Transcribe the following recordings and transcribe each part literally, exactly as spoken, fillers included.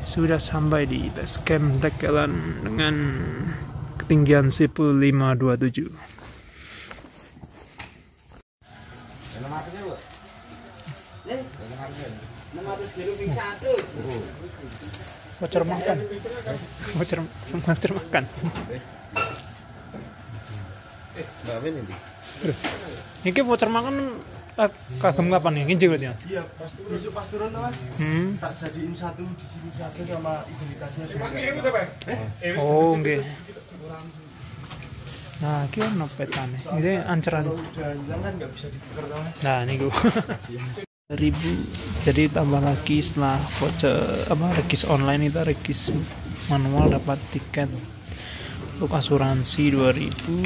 sudah sampai di base camp Tekelan dengan ketinggian Sipu lima dua tujuh. Voucher makan, voucher voucher makan. Eh, Mbak Min ini. Ini voucher makan kagem kapan nih? Nginjil berarti Mas? Iya, pas, besok pas turun tuh Mas. Hmm. Tak jadiin satu di sini saja sama identitasnya. Eh? Oh, nggih. Nah, iki ono petane. Ini anceran. Kalau udah hilang kan nggak bisa ditukar tuh Mas. Nah, niku. Ribu. Jadi tambah lagi setelah voucher apa regis online itu regis manual dapat tiket untuk asuransi dua ribu.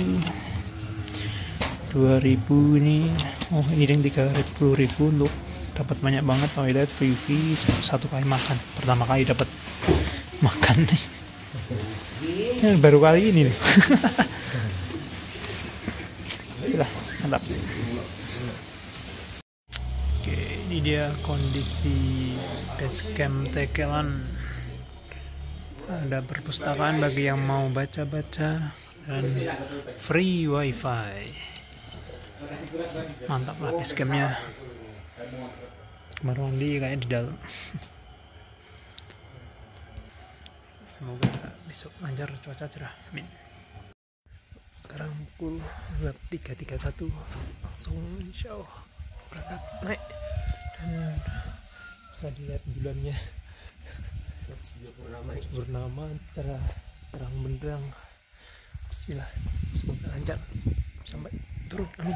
dua ribu ini oh ini yang tiga puluh ribu untuk dapat banyak banget toilet free fee satu kali makan, pertama kali dapat makan nih ya, baru kali ini nih. Lah, mantap. Oke, ini dia kondisi base camp Tekelan. Ada perpustakaan bagi yang mau baca-baca dan free wifi. Mantap lah base campnya. Kamar mandi kayak di dalam. Semoga besok lancar, cuaca cerah. Amin. Sekarang pukul tiga tiga puluh satu, langsung insya Allah berangkat naik dan bisa dilihat bulannya purnama cerah terang benderang. Bismillah, semoga lancar sampai turun, amin.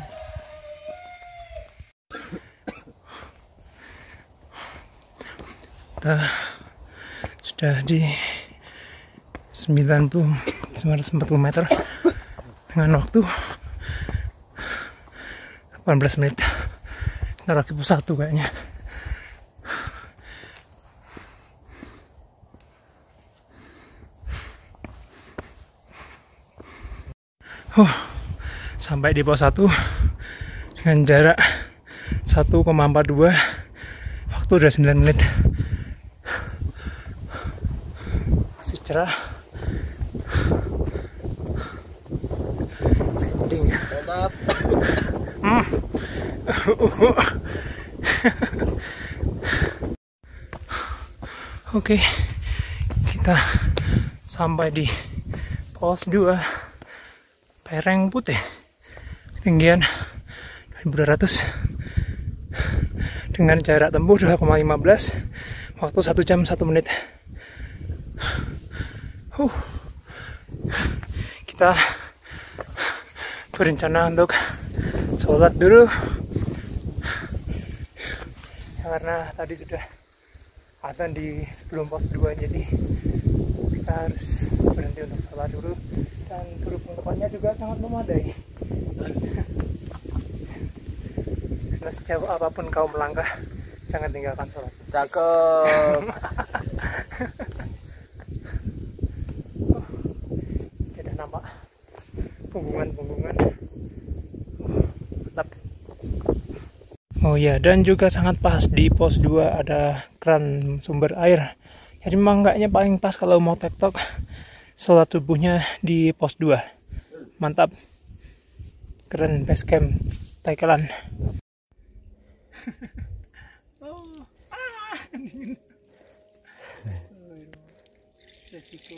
Kita sudah di sembilan puluh sembilan ratus empat puluh meter dengan waktu delapan belas menit. Kita lagi puluh satu kayaknya. Oh, sampai di pos satu dengan jarak satu koma empat dua, waktu udah sembilan menit. Masih cerah. Pending. Mantap. Hmm. Oke, kita sampai di pos dua Pereng Putih, ketinggian dua ribu dua ratus dengan jarak tempuh dua koma lima belas, waktu satu jam satu menit. Uh. Kita berencana untuk sholat dulu karena tadi sudah adzan di sebelum pos dua, jadi kita harus berhenti untuk sholat dulu. Dan berhubung tempatnya juga sangat memadai. Nah, sejauh apapun kau melangkah, jangan tinggalkan sholat. Cakep. Oh, tidak nampak punggungan-punggungan. Mantap. Oh ya, dan juga sangat pas di pos dua ada keran sumber air. Jadi memang kayaknya paling pas kalau mau tektok sholat subuhnya di pos dua. Mantap. Keren base camp Tekelan. Oh, ah, dingin. Resiko.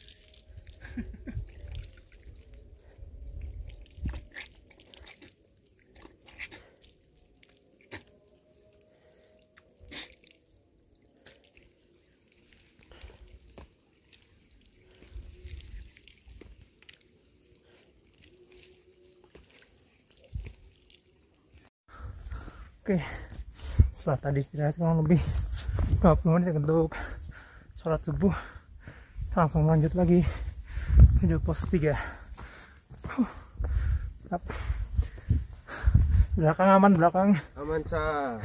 Oke, setelah tadi istirahat kurang lebih dua puluh menit untuk sholat subuh, kita langsung lanjut lagi menuju pos tiga. Huh, belakang aman, belakang Aman, Ca.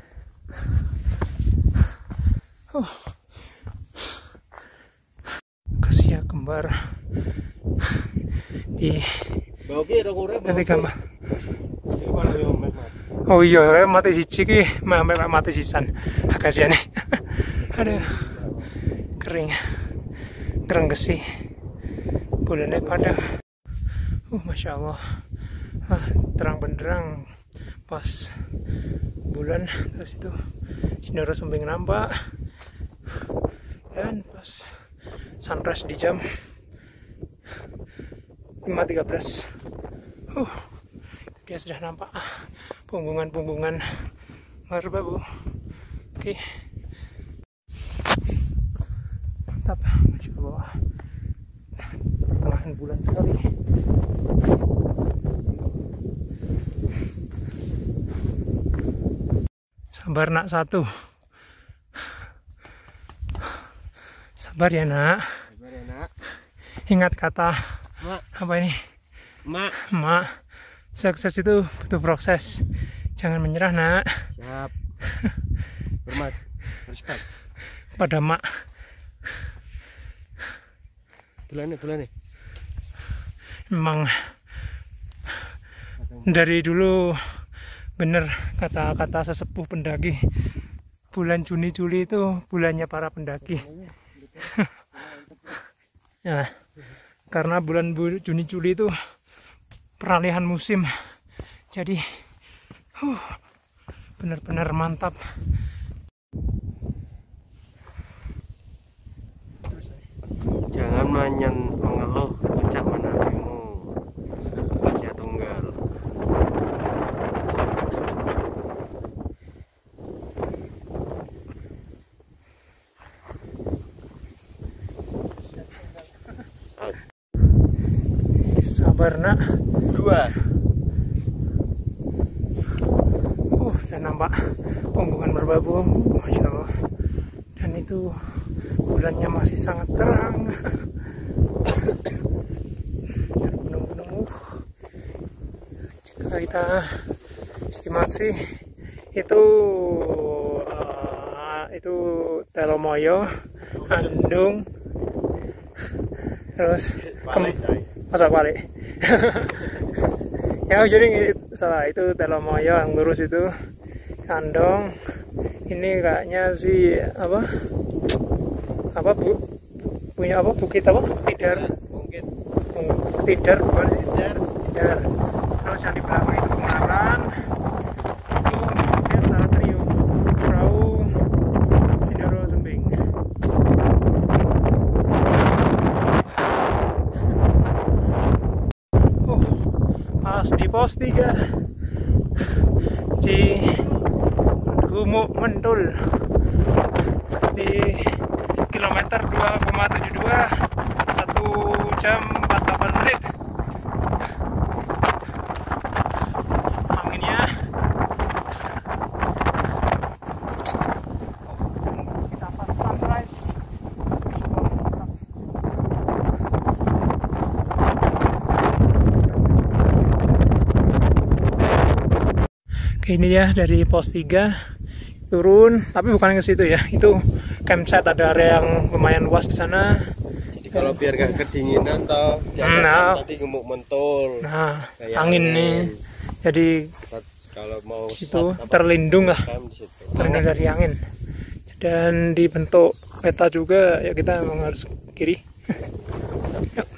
Huh. Kasih ya kembar di nanti gambar. Oh iya, mati siji ki, sampai mati sisan. Kasihan nih. Aduh. kering, gerenggesi, bulannya pada, uh masya Allah, ah, terang benderang pas bulan, terus itu Sindoro Sumbing nampak, dan pas sunrise di jam lima tiga belas, uh, dia sudah nampak punggungan-punggungan merbabu. Oke, mantap, masya Allah, pertengahan bulan sekali. Sabar nak satu, sabar ya nak. Sabar ya nak. Ingat kata Mak. apa ini? Mak. Mak, sukses itu butuh proses. Jangan menyerah nak. Siap. Hormat, respect. Pada mak. Bulan nih, bulan nih. Memang dari dulu bener kata-kata sesepuh pendaki, bulan Juni Juli itu bulannya para pendaki. Ya, karena bulan Juni Juli itu peralihan musim, jadi uh, benar-benar mantap. Jangan manyan mengeluh puncak menakimu, Pasya Tunggal. Sabar nak. Dua. Uh, dan nampak punggungan merbabu, masya Allah. Dan itu bulannya masih sangat terang. Dan gunung-gunung, uh, jika kita estimasi itu uh, itu Telomoyo, Andung, terus masa balik. Ya jadi salah, itu Telomoyo yang lurus itu, Andong. Ini kayaknya si apa apa bu punya apa bukit apa Tidar, Bukit. Tidar bukan Tidar, Tidar. Terus yang di belakang itu Pengaran, itu desa Trio Perahu Sindoro Sumbing. Oh, pas di pos tiga di Gumuk Mentul di kilometer dua koma tujuh dua, satu jam empat puluh delapan menit. Anginnya kita pas sunrise. Oke, ini ya dari pos tiga turun, tapi bukan ke situ ya, itu campsite, ada area yang lumayan luas di sana. Jadi kalau biar gak kedinginan toh, nah, tadi Gumuk Mentul. Nah, kayak angin nih, jadi kalau mau situ sat, terlindung lah, situ. terlindung dari angin. Dan dibentuk peta juga, ya kita memang harus kiri. Yuk.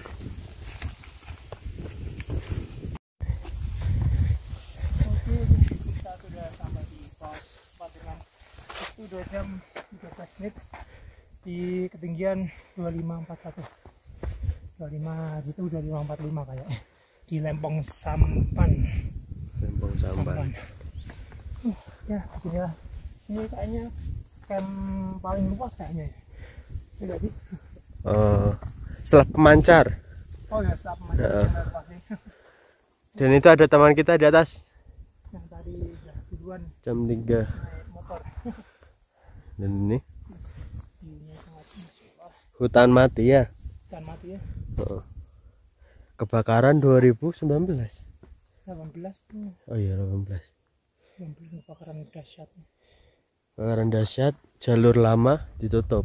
Kita sudah sampai di pos empat dengan itu dua jam tiga belas menit di ketinggian dua lima empat satu, dua lima gitu, dua lima empat lima kayaknya, di Lempong Sampan. Lempong Sampan. Uh, ya beginilah, ini kayaknya camp paling luas kayaknya ya, tidak sih? Uh, setelah pemancar. Oh ya, setelah pemancar. Uh. Dan itu ada teman kita di atas yang tadi ya, duluan jam tiga naik motor. dan ini View-nya sangat masya Allah. hutan mati ya. Hutan mati ya. Uh. Kebakaran dua ribu sembilan belas. delapan belas pun. Oh iya delapan belas. delapan belas kebakaran dahsyat. Kebakaran dahsyat, jalur lama ditutup.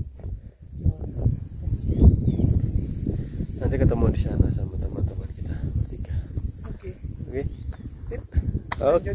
Nanti ketemu di sana sama teman-teman kita bertiga. Oke. Oke. Sip. Oke. Lanjut.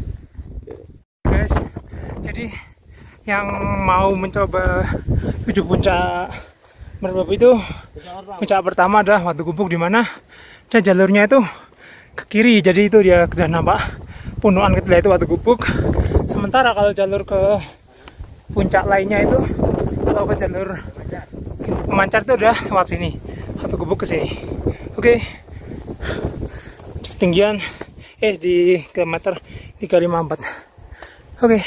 Guys, jadi yang mau mencoba tujuh puncak Merbabu itu puncak pertama adalah Watu Gubuk, di mana dan jalurnya itu ke kiri, jadi itu dia sudah nampak Punukan Ketela itu Watu Gubuk. Sementara kalau jalur ke puncak lainnya itu atau ke jalur pemancar itu udah lewat sini, Watu Gubuk ke sini. Oke, di ketinggian eh di kilometer tiga lima empat. Oke,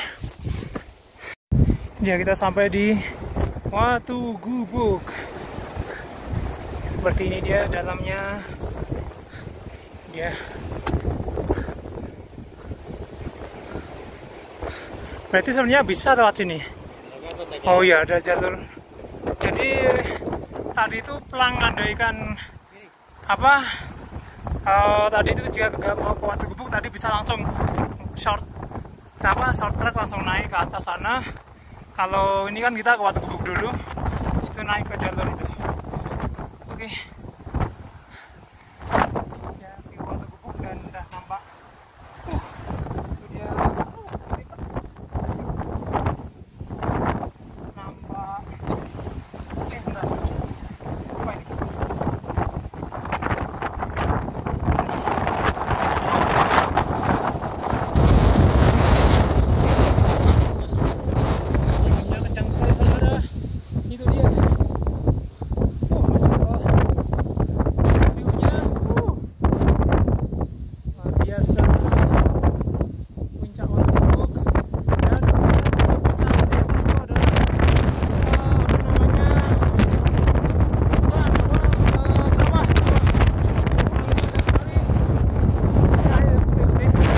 ya kita sampai di Watu Gubuk. Seperti ini dia dalamnya. Ya, berarti sebenarnya bisa lewat sini. Oh iya, ada jalur. Jadi tadi itu pelang andaikan apa? Uh, tadi itu juga nggak mau ke Watu Gubuk, tadi bisa langsung short apa short track langsung naik ke atas sana. Kalau ini kan kita ke Watu Gubuk dulu, itu naik ke jalur itu. Oke. Ya, di Watu Gubuk dan udah nampak. Uh, itu dia. Nampak. Eh, bentar. Apa ini? Anginnya kencang sekali, saudara. Itu dia. Uh, Masya Allah. View-nya, uh, luar biasa. Puncak Watu Gubuk. Dan kita bisa melihat itu ada uh, apa namanya? Wah, apa, uh, kawah. Wanginya indah sekali. Air putih-putih.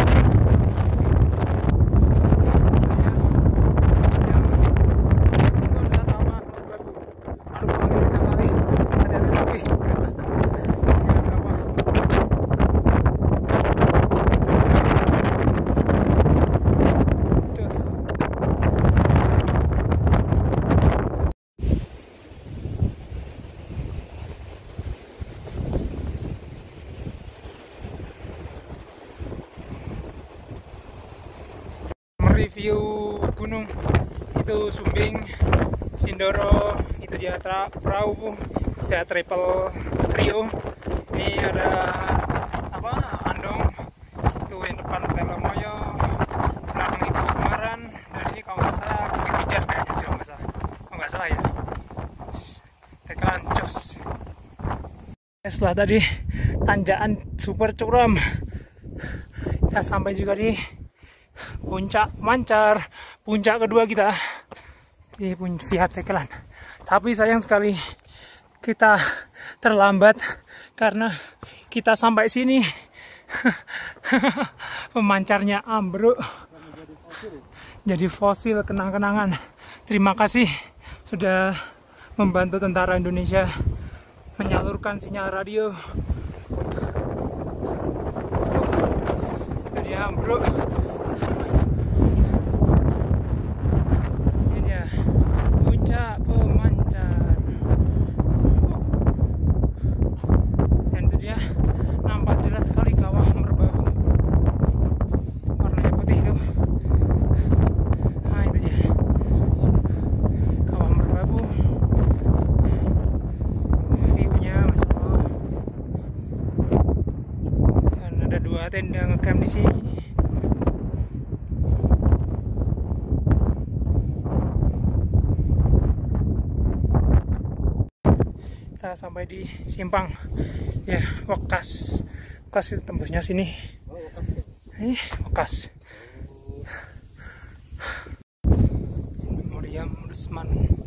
Mereview gunung itu Sumbing, Sindoro, itu dia tra perahu, saya triple trio. Ini ada apa? Andong, itu yang depan Telomoyo, belakang itu Kemaran, dan ini kalau nggak salah Bukit Bidar kayaknya sih, kalau nggak salah, kalau nggak salah ya. Tekelan jos. Setelah tadi tanjakan super curam, kita sampai juga di puncak Mancar, puncak kedua kita di Via Tekelan. Tapi sayang sekali kita terlambat karena kita sampai sini pemancarnya ambruk, jadi fosil kenang-kenangan. Terima kasih sudah membantu tentara Indonesia menyalurkan sinyal radio. Jadi ambruk. Ini dia puncak pemancar. Dan itu dia nampak jelas sekali kawah Merbabu. Warnanya putih itu. Nah itu dia kawah Merbabu. View-nya Masya Allah. Dan ada dua tenda ngecamp di sini. Kita sampai di simpang ya, Wekas. Wekas itu tembusnya sini. Eh, Wekas. Memoriam Rusman.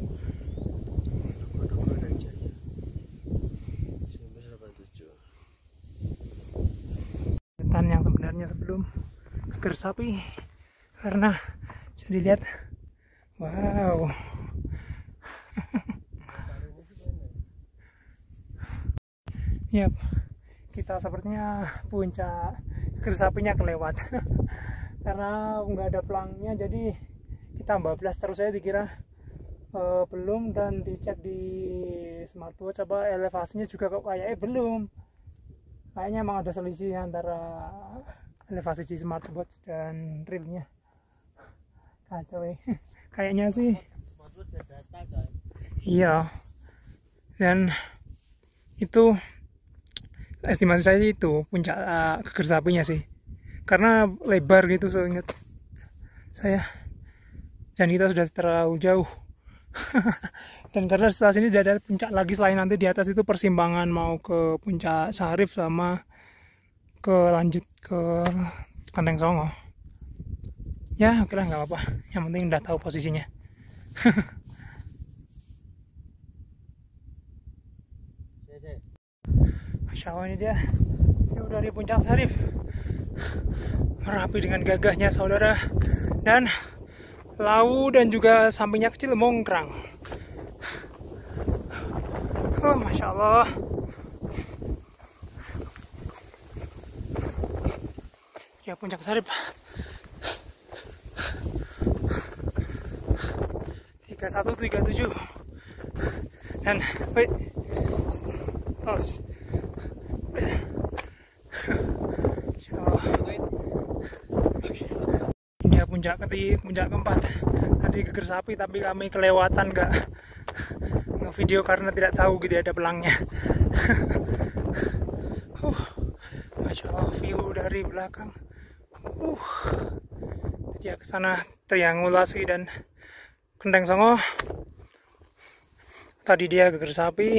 Ketan yang sebenarnya sebelum Geger Sapi, karena bisa dilihat, wow. Yap, kita sepertinya puncak Geger Sapinya kelewat karena nggak ada pelangnya, jadi kita bablas terus saya dikira uh, belum, dan dicek di smartwatch apa elevasinya juga kok kayaknya belum. Kayaknya emang ada selisih antara elevasi di smartwatch dan realnya. Kacau ya. Kayaknya sih. Iya. Dan itu estimasi saya itu puncak uh, geger sapinya sih, karena lebar gitu seingat saya, dan kita sudah terlalu jauh. Dan karena setelah sini tidak ada puncak lagi selain nanti di atas itu persimpangan mau ke puncak Sarif sama ke lanjut ke Kenteng Songo. Ya oke lah, nggak apa-apa, yang penting udah tahu posisinya. Masya Allah, ini dia view dari puncak Sarif, merapi dengan gagahnya saudara, dan Lawu dan juga sampingnya kecil Mongkrang. Oh, Masya Allah. Ya, puncak Sarif. tiga satu tiga tujuh. Dan, wait. Tos. Masya Allah. Ini ya puncak ketiga, puncak keempat. Tadi geger sapi tapi kami kelewatan nggak nge-video karena tidak tahu gitu ada pelangnya. uh, Masya Allah, view dari belakang. Uh, jadi ya kesana triangulasi dan Kenteng Songo. Tadi dia geger sapi.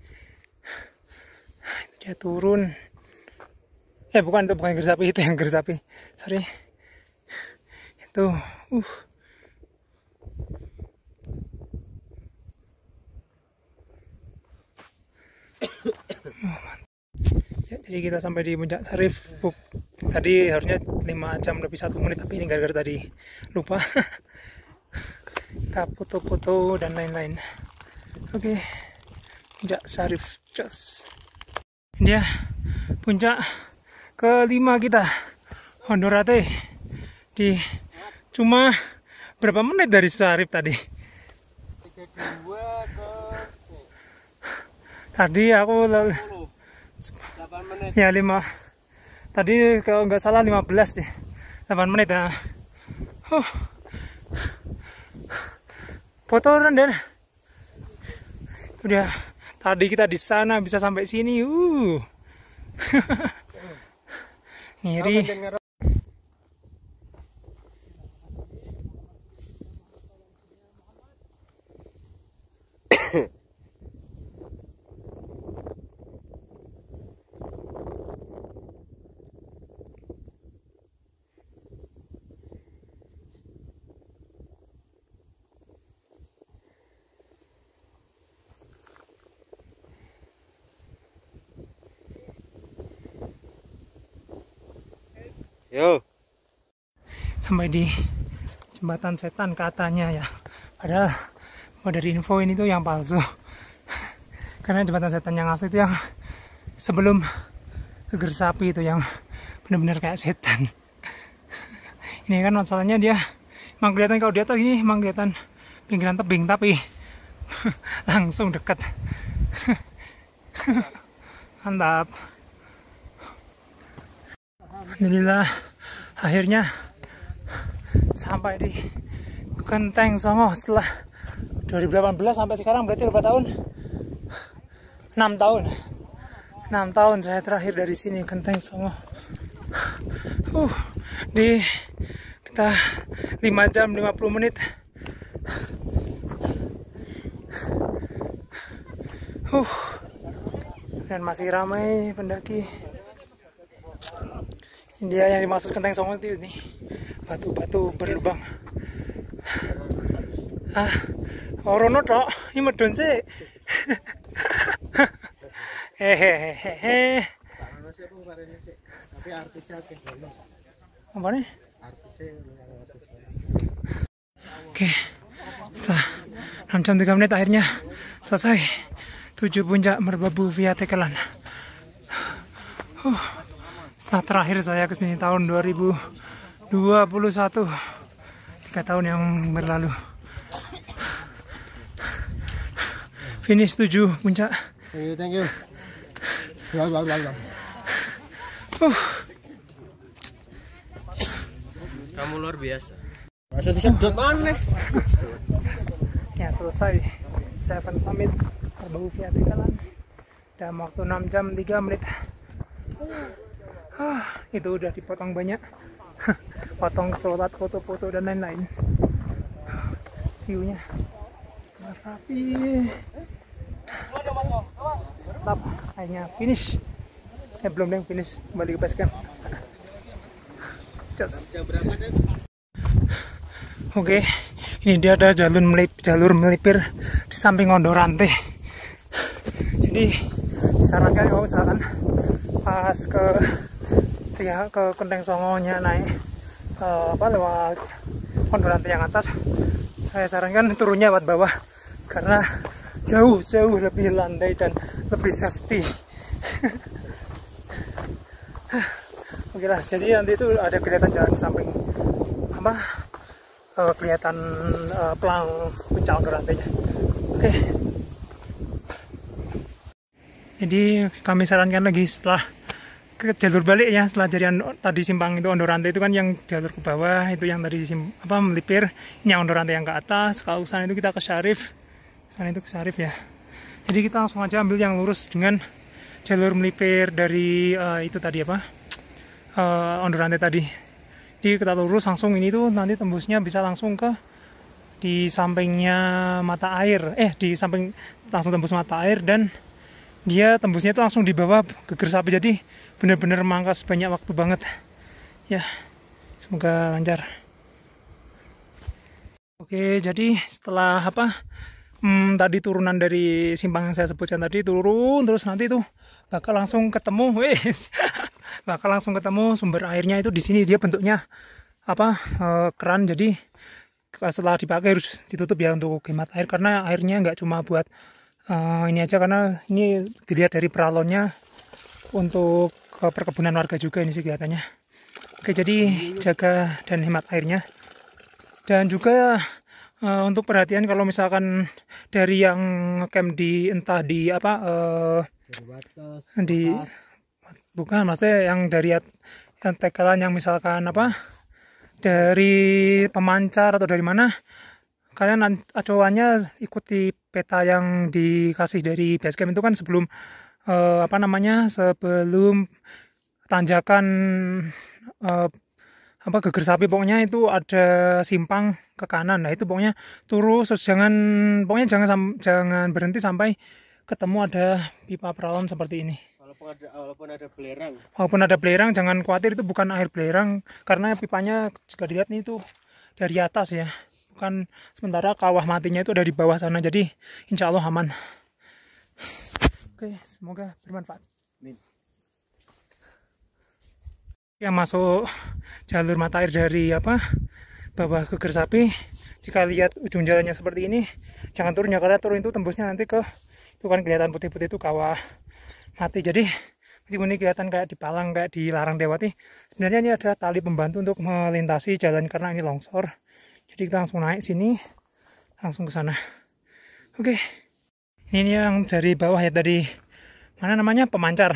Itu dia turun. Eh bukan, itu bukan geger sapi, itu yang geger sapi. Sorry. Itu. Uh. Ya, jadi kita sampai di puncak Sarif. Buk. Tadi harusnya lima jam lebih satu menit, tapi ini gara-gara tadi lupa. Kita foto-foto dan lain-lain. Oke, puncak Sarif, just. Dia puncak kelima kita, Hondorate, di cuma berapa menit dari Sarif tadi? Tadi aku delapan menit. Ya lima. Tadi kalau nggak salah lima belas deh. delapan menit ya. Huh. Foto dan itu dia. Tadi kita di sana bisa sampai sini. Uh. Ngiri. Yo. Sampai di jembatan setan katanya ya. Padahal dari info ini tuh yang palsu. Karena jembatan setan yang asli itu yang sebelum geger sapi itu yang benar-benar kayak setan. Ini kan masalahnya dia emang kelihatan kalau di atas ini emang kelihatan pinggiran tebing, tapi langsung dekat. Mantap. Alhamdulillah akhirnya sampai di Kenteng Songo setelah dua ribu delapan belas sampai sekarang, berarti berapa tahun? enam tahun. enam tahun saya terakhir dari sini Kenteng Songo. Uh, di kita lima jam lima puluh menit. Uh, dan masih ramai pendaki. Dia yang dimaksud Kenteng Songo itu nih, batu-batu berlubang. Ah, orono tok, ini medun sih. Hehehe. Tapi artisnya oke. Apa nih? Artisnya. Oke, setelah enam jam tiga menit akhirnya selesai tujuh puncak Merbabu via Tekelan. Uh. Setelah terakhir saya kesini tahun dua ribu dua puluh satu, tiga tahun yang berlalu. Finish tujuh puncak. Thank you, thank you. Blah, blah, blah, blah. Uh. Kamu luar biasa. Masa bisa dot mana? Ya selesai Seven Summit Kerbau via Tegalan. Dalam waktu enam jam tiga menit. Ah, itu udah dipotong banyak. Potong sholat, foto-foto dan lain-lain. View-nya rapi. Mantap, akhirnya finish. Eh belum yang finish, kembali ke base camp. Oke, ini dia ada jalur melip, jalur melipir di samping Ondorante. Jadi sarankan kalau misalkan pas ke ya, ke Kenteng Songonya naik ke, apa lewat Ondorante yang atas, saya sarankan turunnya lewat bawah karena jauh jauh lebih landai dan lebih safety. Oke lah, jadi nanti itu ada kelihatan jalan samping apa uh, kelihatan uh, pelang puncak Ondorantenya. Oke, jadi kami sarankan lagi setelah ke jalur balik ya, setelah jadian tadi simpang itu Ondorante itu kan yang jalur ke bawah, itu yang tadi sim, apa melipir, ini yang Ondorante yang ke atas. Kalau sana itu kita ke Syarif, sana itu ke Syarif ya. Jadi kita langsung aja ambil yang lurus dengan jalur melipir dari uh, itu tadi apa uh, Ondorante tadi. Jadi kita lurus langsung ini tuh nanti tembusnya bisa langsung ke di sampingnya mata air, eh di samping langsung tembus mata air dan dia tembusnya itu langsung di bawah Geger Sapi. Jadi benar-benar mangkas banyak waktu banget ya, semoga lancar. Oke, jadi setelah apa hmm, tadi turunan dari simpang yang saya sebutkan tadi, turun terus nanti tuh bakal langsung ketemu wes bakal langsung ketemu sumber airnya. Itu di sini dia bentuknya apa e, keran, jadi setelah dipakai harus ditutup ya untuk hemat air karena airnya nggak cuma buat Uh, ini aja, karena ini dilihat dari peralonnya untuk ke perkebunan warga juga ini sih kelihatannya. Oke, jadi jaga dan hemat airnya. Dan juga uh, untuk perhatian kalau misalkan dari yang camp di entah di apa uh, di bukan maksudnya yang dari yang Tegalan yang misalkan apa dari pemancar atau dari mana, kalian acuannya ikuti peta yang dikasih dari basecamp itu kan sebelum eh, apa namanya sebelum tanjakan eh, apa Geger Sapi, pokoknya itu ada simpang ke kanan. Nah itu pokoknya terus, terus jangan pokoknya jangan jangan berhenti sampai ketemu ada pipa peralon seperti ini. Walaupun ada walaupun ada belerang. Walaupun ada belerang jangan khawatir, itu bukan air belerang karena pipanya jika dilihat nih itu dari atas ya. Kan sementara kawah matinya itu ada di bawah sana, jadi insya Allah aman. Oke, semoga bermanfaat. Amin. Ya, masuk jalur mata air dari apa bawah Geger Sapi. Jika lihat ujung jalannya seperti ini, jangan turun ya, karena turun itu tembusnya nanti ke itu kan kelihatan putih-putih itu kawah mati. Jadi meskipun ini kelihatan kayak dipalang, kayak dilarang lewati, sebenarnya ini ada tali pembantu untuk melintasi jalan karena ini longsor. Jadi kita langsung naik sini, langsung ke sana. Oke, ini yang dari bawah ya, tadi mana namanya pemancar.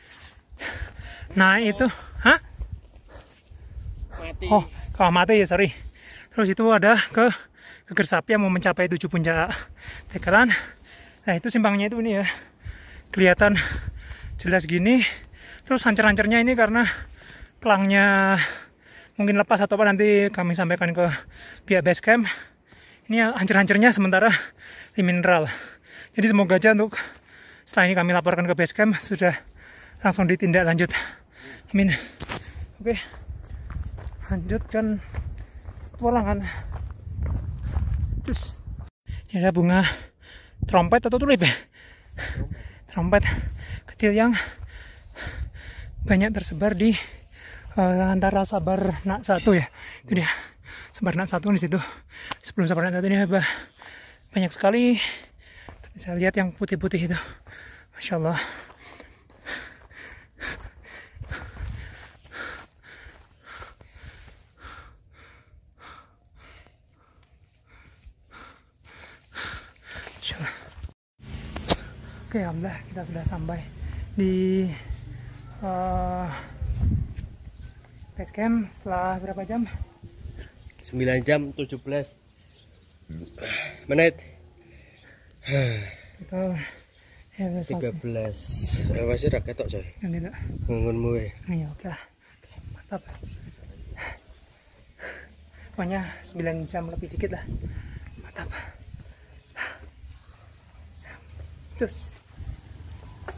Nah itu, hah? Mati. Oh, kawah mati ya, sorry. Terus itu ada ke Geger Sapi yang mau mencapai tujuh puncak Tegalan. Nah itu simpangnya itu ini ya, kelihatan jelas gini. Terus hancur-hancurnya ini karena pelangnya mungkin lepas atau apa, nanti kami sampaikan ke pihak base camp. Ini hancur-hancurnya sementara di mineral. Jadi semoga aja untuk setelah ini kami laporkan ke base camp sudah langsung ditindak lanjut. Amin. Oke, lanjutkan petualangan. Terus ini ada bunga trompet atau tulip ya? Trompet kecil yang banyak tersebar di Uh, antara Sabar Nak satu ya, itu dia Sabar Nak satu di situ. Sebelum Sabar Nak satu ini banyak sekali. Tapi saya lihat yang putih-putih itu, masya Allah. Masya Allah. Oke, alhamdulillah kita sudah sampai di uh, base camp setelah berapa jam? sembilan jam tujuh belas menit. Atau ya tiga belas. Eh, masih rakyat tok coy. Yang tidak. Ngungunmu we. Iya, oke lah. Oke, mantap. Pokoknya sembilan jam lebih dikit lah. Mantap. Terus